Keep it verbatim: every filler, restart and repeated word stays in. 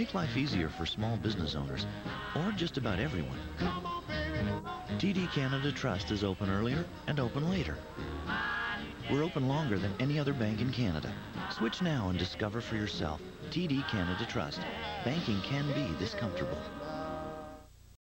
make life easier for small business owners, or just about everyone. T D Canada Trust is open earlier and open later. We're open longer than any other bank in Canada. Switch now and discover for yourself. T D Canada Trust. Banking can be this comfortable.